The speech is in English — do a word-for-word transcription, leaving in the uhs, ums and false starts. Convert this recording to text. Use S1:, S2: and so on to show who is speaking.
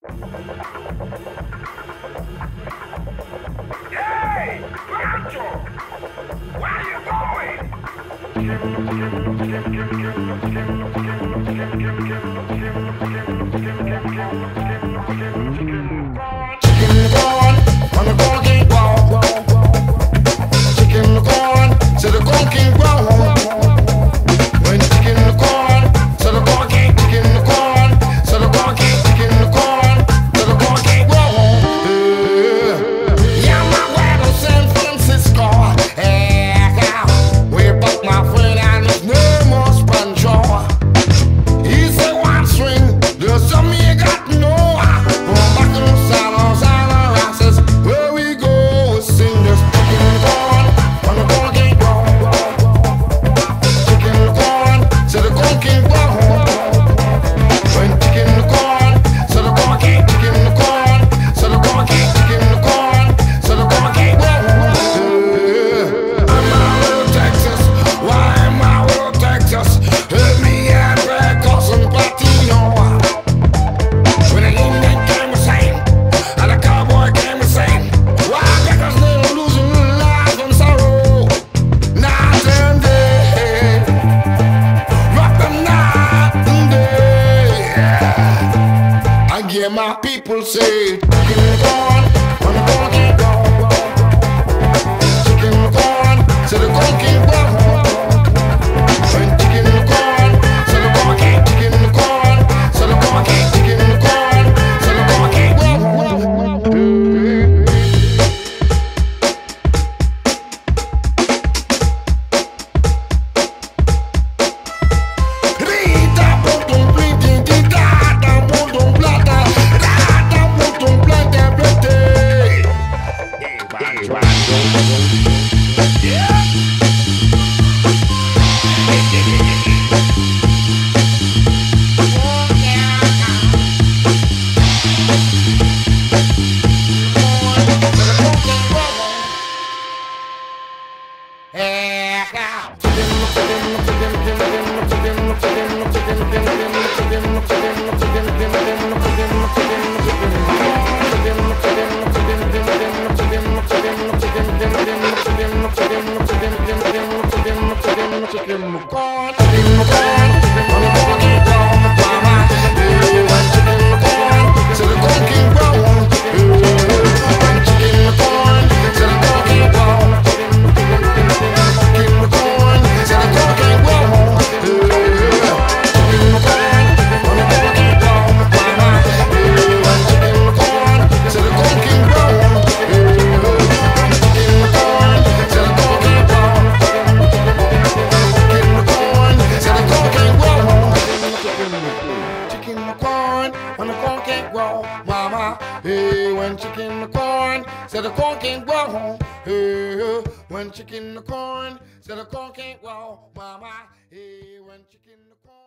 S1: Hey, Macho! Where you going? Chicken corn on the corn wall. Chicken corn to the corn wall. When chicken corn to the corn, chicken corn to the corn, chicken corn to the corn wall. Yeah, my way to San Francisco. Yeah, way back my friend and his name was Pancho. He said one swing, there's something you got to know. Yeah, my people say chicken corn on the corn can go. Chicken corn to the corn can go. When chicken corn to the corn can, chicken corn to the corn can, chicken corn to the corn can go. Hey, when chicken corn, said the corn can't grow home. Hey, when chicken corn, said the corn can't grow, mama. Hey, when chicken corn.